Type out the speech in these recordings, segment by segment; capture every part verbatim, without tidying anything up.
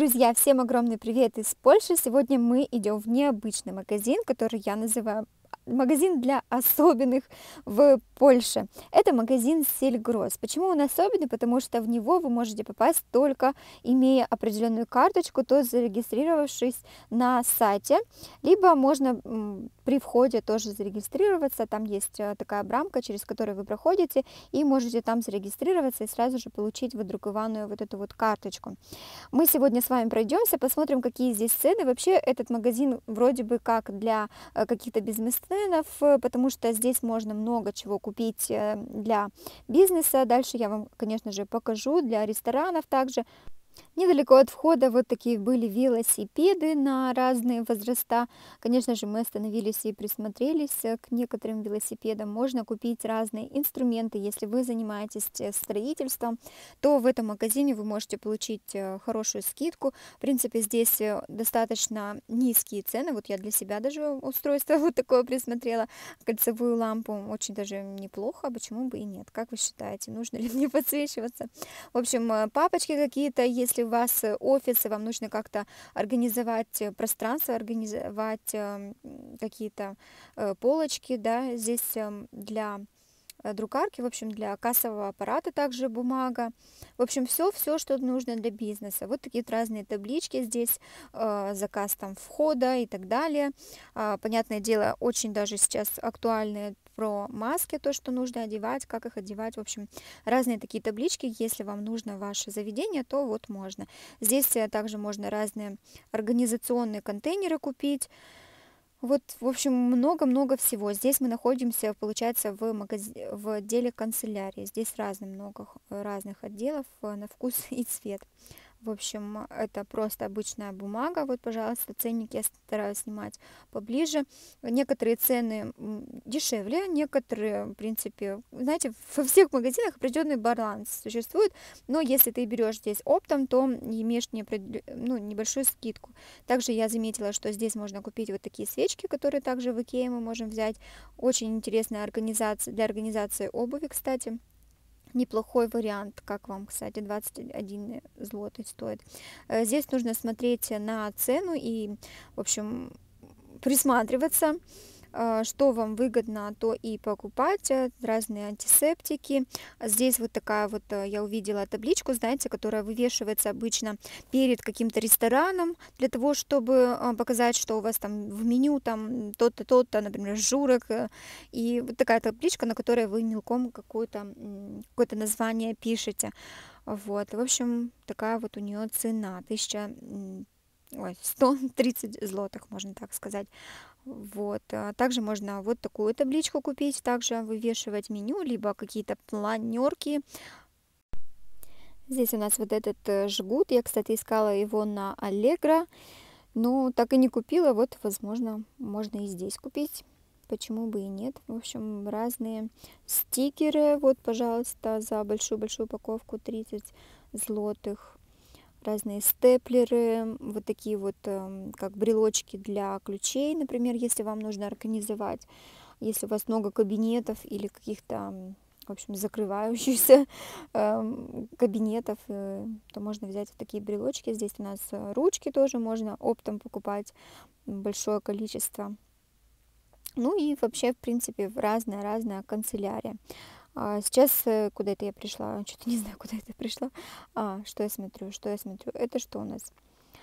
Друзья, всем огромный привет из Польши! Сегодня мы идем в необычный магазин, который я называю магазин для особенных в Польше. Это магазин Сельгрос. Почему он особенный? Потому что в него вы можете попасть только имея определенную карточку, то есть зарегистрировавшись на сайте, либо можно при входе тоже зарегистрироваться. Там есть такая брамка, через которую вы проходите, и можете там зарегистрироваться и сразу же получить выдрукованную вот эту вот карточку. Мы сегодня с вами пройдемся, посмотрим, какие здесь цены. Вообще этот магазин вроде бы как для каких-то бизнесменов, потому что здесь можно много чего купить для бизнеса. Дальше я вам, конечно же, покажу, для ресторанов также. Недалеко от входа вот такие были велосипеды на разные возраста. Конечно же, мы остановились и присмотрелись к некоторым велосипедам. Можно купить разные инструменты. Если вы занимаетесь строительством, то в этом магазине вы можете получить хорошую скидку. В принципе, здесь достаточно низкие цены. Вот я для себя даже устройство вот такое присмотрела. Кольцевую лампу. Очень даже неплохо. Почему бы и нет? Как вы считаете, нужно ли мне подсвечиваться? В общем, папочки какие-то, если у вас офис, и вам нужно как-то организовать пространство, организовать какие-то полочки, да, здесь для друкарки, в общем, для кассового аппарата также бумага. В общем, все, все, что нужно для бизнеса. Вот такие вот разные таблички здесь, заказ там входа и так далее. Понятное дело, очень даже сейчас актуальные про маски, то, что нужно одевать, как их одевать. В общем, разные такие таблички. Если вам нужно ваше заведение, то вот можно. Здесь также можно разные организационные контейнеры купить. Вот, в общем, много-много всего. Здесь мы находимся, получается, в, магази... в отделе канцелярии. Здесь разных, много разных отделов на вкус и цвет. В общем, это просто обычная бумага. Вот, пожалуйста, ценник я стараюсь снимать поближе. Некоторые цены дешевле, некоторые, в принципе, знаете, во всех магазинах определенный баланс существует. Но если ты берешь здесь оптом, то имеешь не, ну, небольшую скидку. Также я заметила, что здесь можно купить вот такие свечки, которые также в Икее мы можем взять. Очень интересная организация для организации обуви, кстати. Неплохой вариант, как вам, кстати, двадцать один злотый стоит. Здесь нужно смотреть на цену и, в общем, присматриваться, что вам выгодно, то и покупать. Разные антисептики. Здесь вот такая вот, я увидела табличку, знаете, которая вывешивается обычно перед каким-то рестораном, для того, чтобы показать, что у вас там в меню там то-то, то-то, например, журок. И вот такая табличка, на которой вы мелком какое-то какое-то название пишете. Вот, в общем, такая вот у нее цена. Тысяча, ой, сто тридцать злотых, можно так сказать. Вот. Также можно вот такую табличку купить, также вывешивать меню, либо какие-то планерки. Здесь у нас вот этот жгут. Я, кстати, искала его на Allegro, но так и не купила. Вот, возможно, можно и здесь купить. Почему бы и нет? В общем, разные стикеры. Вот, пожалуйста, за большую-большую упаковку тридцать злотых. Разные степлеры, вот такие вот как брелочки для ключей, например, если вам нужно организовать, если у вас много кабинетов или каких-то, в общем, закрывающихся кабинетов, то можно взять вот такие брелочки. Здесь у нас ручки тоже можно оптом покупать, большое количество. Ну и вообще, в принципе, разная-разная канцелярия. Сейчас куда это я пришла? Что-то не знаю, куда это пришла. А, что я смотрю? Что я смотрю? Это что у нас?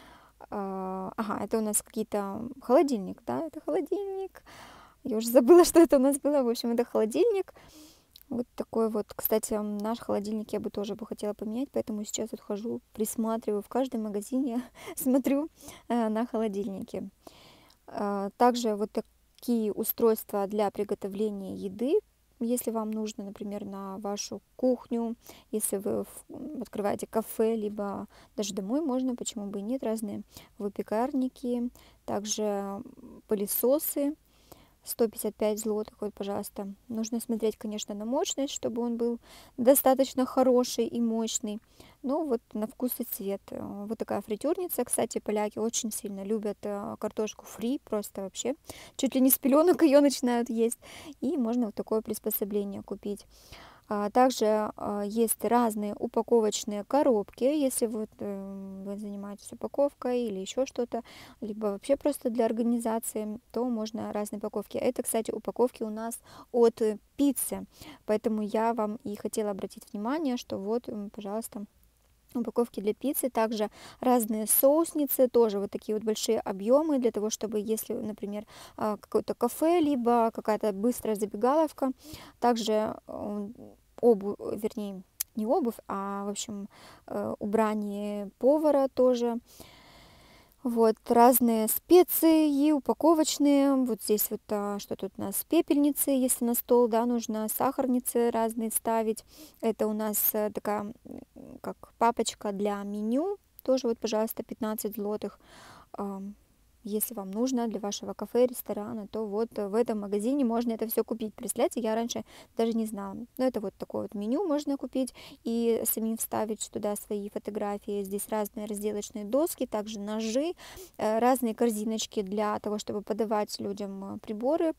А, ага, это у нас какие-то холодильник, да? Это холодильник. Я уже забыла, что это у нас было. В общем, это холодильник. Вот такой вот. Кстати, наш холодильник я бы тоже бы хотела поменять, поэтому сейчас вот хожу, присматриваю в каждом магазине, смотрю на холодильники. Также вот такие устройства для приготовления еды. Если вам нужно, например, на вашу кухню, если вы открываете кафе, либо даже домой можно, почему бы и нет, разные выпекарники, также пылесосы, сто пятьдесят пять злотых, вот, пожалуйста. Нужно смотреть, конечно, на мощность, чтобы он был достаточно хороший и мощный. Но вот на вкус и цвет. Вот такая фритюрница. Кстати, поляки очень сильно любят картошку фри, просто вообще чуть ли не с пеленок ее начинают есть. И можно вот такое приспособление купить. А, Также а, есть разные упаковочные коробки, если вот э, вы занимаетесь упаковкой или еще что-то, либо вообще просто для организации, то можно разные упаковки. Это, кстати, упаковки у нас от э, пиццы, поэтому я вам и хотела обратить внимание, что вот, м, пожалуйста, упаковки для пиццы, также разные соусницы, тоже вот такие вот большие объемы для того, чтобы, если, например, а, какое-то кафе, либо какая-то быстрая забегаловка, также обувь, вернее, не обувь, а, в общем, э, убрание повара тоже. Вот, разные специи упаковочные. Вот здесь вот а, что тут у нас? Пепельницы, если на стол, да, нужно сахарницы разные ставить. Это у нас э, такая, м, как папочка для меню. Тоже вот, пожалуйста, пятнадцать злотых. Ам, Если вам нужно для вашего кафе, ресторана, то вот э, в этом магазине можно это все купить. Представляете, я раньше даже не знала. Но это вот такое вот меню можно купить и самим вставить туда свои фотографии. Здесь разные разделочные доски, также ножи, э, разные корзиночки для того, чтобы подавать людям э, приборы.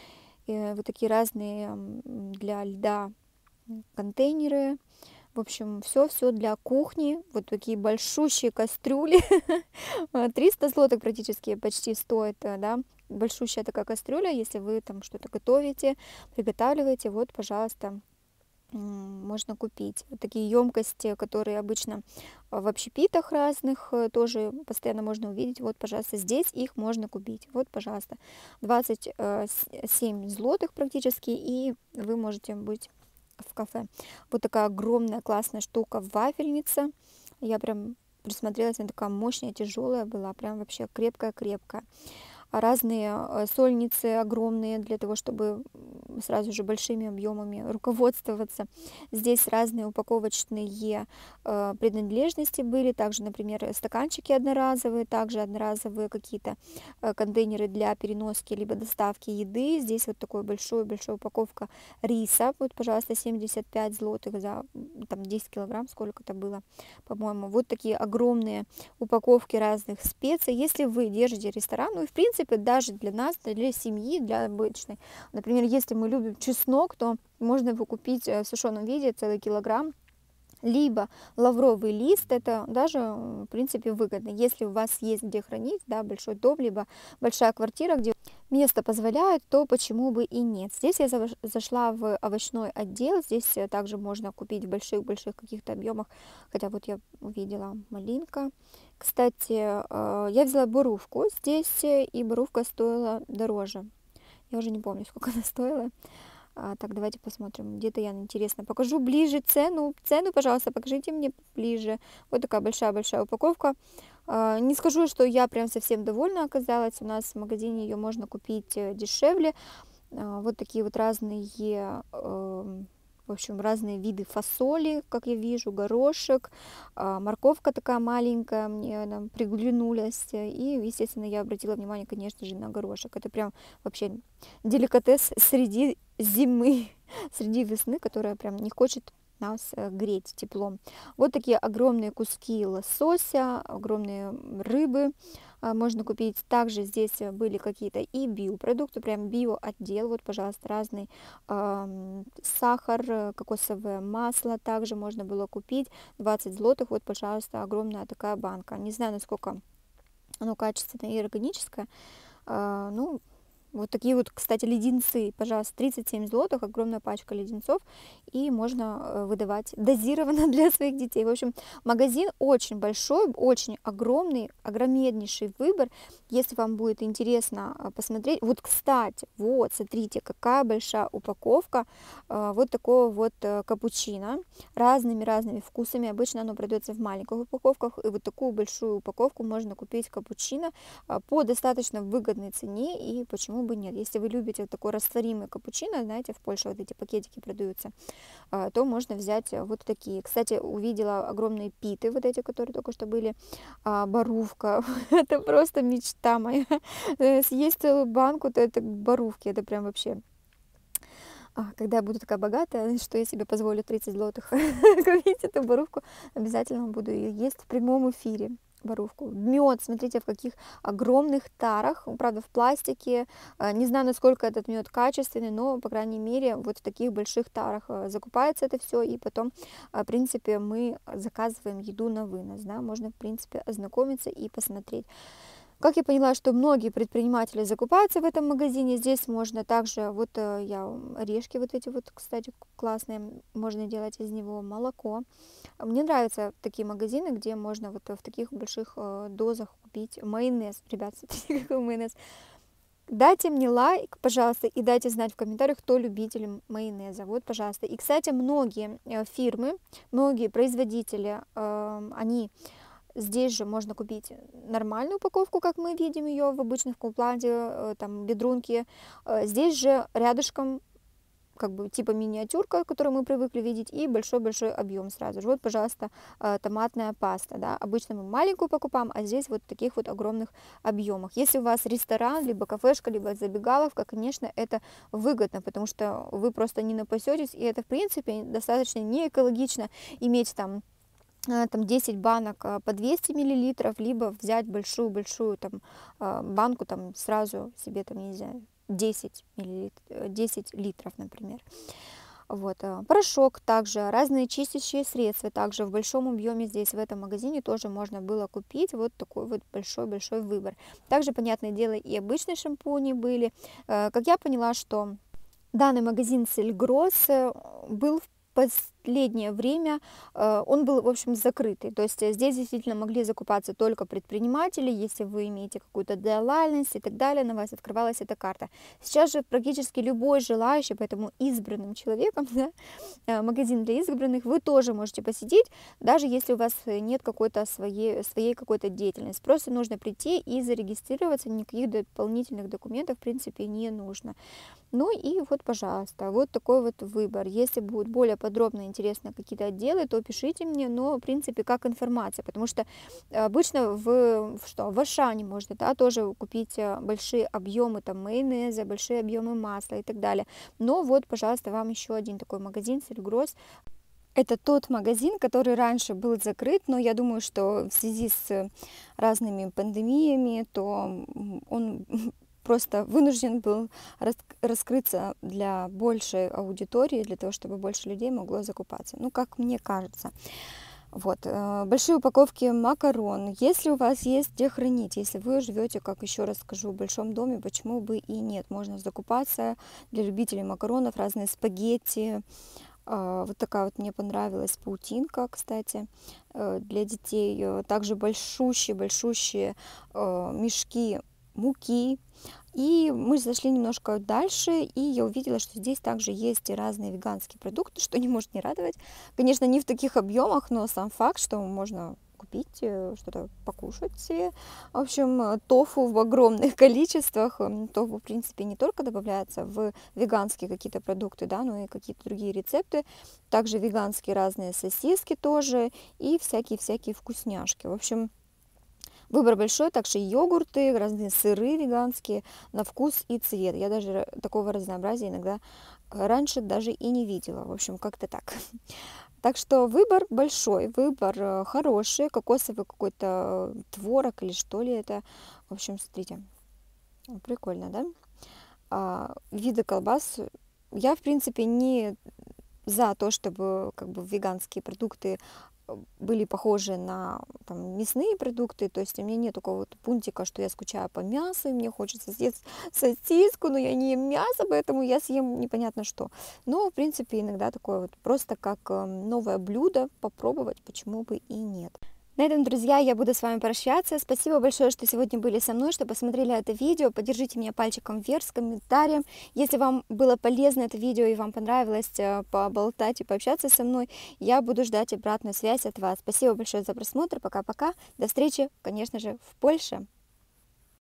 Э, Вот такие разные м, для льда контейнеры. В общем, все-все для кухни. Вот такие большущие кастрюли. А, триста злотых практически почти стоит, э, да. Большущая такая кастрюля, если вы там что-то готовите, приготавливаете, вот, пожалуйста, м, можно купить. Вот такие емкости, которые обычно а, в общепитах разных э, тоже постоянно можно увидеть. Вот, пожалуйста, здесь их можно купить. Вот, пожалуйста, двадцать семь злотых практически, и вы можете быть в кафе. Вот такая огромная классная штука вафельница. Я прям присмотрелась, она такая мощная, тяжелая была, прям вообще крепкая-крепкая. А разные э, сольницы огромные для того, чтобы м, сразу же большими объемами руководствоваться. Здесь разные упаковочные э, принадлежности были, также, например, стаканчики одноразовые, также одноразовые какие-то э, контейнеры для переноски либо доставки еды. Здесь вот такой большой-большая упаковка риса, вот, пожалуйста, семьдесят пять злотых за м, там десять килограмм, сколько это было, по-моему. Вот такие огромные упаковки разных специй. Если вы держите ресторан, ну и в принципе даже для нас, для семьи, для обычной. Например, если мы любим чеснок, то можно его купить э, в сушеном виде целый килограмм. Либо лавровый лист, это даже, м, в принципе, выгодно. Если у вас есть где хранить, да, большой дом, либо большая квартира, где место позволяет, то почему бы и нет. Здесь я зав- зашла в овощной отдел, здесь э, также можно купить в больших-больших каких-то объемах, хотя вот я увидела малинка. Кстати, э, я взяла бурувку здесь, э, и бурувка стоила дороже. Я уже не помню, сколько она стоила. А, так, давайте посмотрим. Где-то я, интересно, покажу ближе цену. Цену, пожалуйста, покажите мне ближе. Вот такая большая-большая упаковка. А, не скажу, что я прям совсем довольна оказалась. У нас в магазине ее можно купить э, дешевле. А, вот такие вот разные, эм, в общем, разные виды фасоли, как я вижу, горошек, а, морковка такая маленькая, мне она приглянулась. И, естественно, я обратила внимание, конечно же, на горошек. Это прям вообще деликатес среди зимы, среди весны, которая прям не хочет нас э, греть теплом. Вот такие огромные куски лосося, огромные м, рыбы а, можно купить. Также здесь э, были какие-то и биопродукты, прям биоотдел. Вот, пожалуйста, разный ам, сахар, э, кокосовое масло также можно было купить. двадцать злотых, вот, пожалуйста, огромная такая банка. Не знаю, насколько оно качественное и органическое. А, ну, вот такие вот, кстати, леденцы, пожалуйста, тридцать семь злотых, огромная пачка леденцов, и можно э, выдавать дозированно для своих детей. В общем, магазин очень большой, очень огромный, огромнейший выбор. Если вам будет интересно э, посмотреть, вот, кстати, вот, смотрите, какая большая упаковка э, вот такого вот э, капучино, разными-разными вкусами. Обычно оно продается в маленьких упаковках, и вот такую большую упаковку можно купить капучино а, по достаточно выгодной цене, и почему бы нет. Если вы любите такой растворимый капучино, знаете, в Польше вот эти пакетики продаются, а, то можно взять а, вот такие. Кстати, увидела огромные питы, вот эти, которые только что были, а, борувка, это просто мечта моя. Э, съесть целую банку, то это борувки, это прям вообще... А, когда я буду такая богатая, что я себе позволю тридцать злотых купить эту борувку, обязательно буду ее есть в прямом эфире. Воровку. Мед, смотрите, в каких огромных тарах, правда, в пластике. Э, Не знаю, насколько этот мед качественный, но, по крайней мере, вот в таких больших тарах э, закупается это все, и потом, э, в принципе, мы заказываем еду на вынос, да, можно, в принципе, ознакомиться и посмотреть. Как я поняла, что многие предприниматели закупаются в этом магазине, здесь можно также, вот э, я м, орешки вот эти вот, кстати, классные, можно делать из него молоко. Мне нравятся такие магазины, где можно вот в таких больших э, дозах купить майонез. Ребят, смотрите, какой майонез. Дайте мне лайк, пожалуйста, и дайте знать в комментариях, кто любитель м- майонеза. Вот, пожалуйста. И, кстати, многие э, фирмы, многие производители, эм, они здесь же можно купить нормальную упаковку, как мы видим ее в обычных Кулпладе, э, там бедрунки. Э, Здесь же рядышком как бы типа миниатюрка, которую мы привыкли видеть, и большой-большой объем сразу же. Вот, пожалуйста, э, томатная паста, да. Обычно мы маленькую покупаем, а здесь вот в таких вот огромных объемах. Если у вас ресторан, либо кафешка, либо забегаловка, конечно, это выгодно, потому что вы просто не напасетесь, и это, в принципе, достаточно не экологично иметь там э, там десять банок э, по двести миллилитров, либо взять большую-большую там э, банку, там сразу себе там, я не знаю, десять миллилитров, десять литров, например. Вот. э, Порошок также, разные чистящие средства также в большом объеме здесь в этом магазине тоже можно было купить. Вот такой вот большой-большой выбор. Также, понятное дело, и обычные шампуни были. Э, Как я поняла, что данный магазин Сельгросс э, был в последнее время, э, он был, в общем, закрытый. То есть э, здесь действительно могли закупаться только предприниматели, если вы имеете какую-то лояльность и так далее, на вас открывалась эта карта. Сейчас же практически любой желающий, поэтому избранным человеком, да, э, магазин для избранных, вы тоже можете посетить, даже если у вас э, нет какой-то своей, своей какой-то деятельности. Просто нужно прийти и зарегистрироваться, никаких дополнительных документов, в принципе, не нужно. Ну и вот, пожалуйста, вот такой вот выбор. Если будут более подробно интересны какие-то отделы, то пишите мне, но, в принципе, как информация, потому что обычно в, в что, в Ашане можно, да, тоже купить э, большие объемы там майонеза, большие объемы масла и так далее. Но вот, пожалуйста, вам еще один такой магазин Сельгросс. Это тот магазин, который раньше был закрыт, но я думаю, что в связи с разными пандемиями, то м, он просто вынужден был рас- раскрыться для большей аудитории, для того, чтобы больше людей могло закупаться. Ну, как мне кажется. Вот. э, Большие упаковки макарон. Если у вас есть где хранить, если вы живете, как еще раз скажу, в большом доме, почему бы и нет. Можно закупаться для любителей макаронов, разные спагетти. А, Вот такая вот мне понравилась паутинка, кстати, э, для детей. Э, Также большущие-большущие мешки муки. И мы зашли немножко дальше, и я увидела, что здесь также есть и разные веганские продукты, что не может не радовать. Конечно, не в таких объемах, но сам факт, что можно купить э, что-то покушать себе. В общем, э, тофу в огромных количествах. М, Тофу, в принципе, не только добавляется в веганские какие-то продукты, да, но и какие-то другие рецепты. Также веганские разные сосиски тоже и всякие-всякие вкусняшки. В общем, выбор большой, также йогурты, разные сыры веганские на вкус и цвет. Я даже такого разнообразия иногда э, раньше даже и не видела. В общем, как-то так. Так что выбор большой, выбор э, хороший, кокосовый какой-то э, творог или что ли это. В общем, смотрите, прикольно, да? А, виды колбас. Я, в принципе, не за то, чтобы как бы веганские продукты э, были похожи на там, мясные продукты. То есть у меня нет такого вот пунктика, что я скучаю по мясу, и мне хочется съесть сосиску, но я не ем мясо, поэтому я съем непонятно что. Но, в принципе, иногда такое вот просто как э, новое блюдо попробовать, почему бы и нет. На этом, друзья, я буду с вами прощаться. Спасибо большое, что сегодня были со мной, что посмотрели это видео. Поддержите меня пальчиком вверх с комментарием. Если вам было полезно это видео и вам понравилось э, поболтать и пообщаться со мной, я буду ждать обратную связь от вас. Спасибо большое за просмотр. Пока-пока. До встречи, конечно же, в Польше.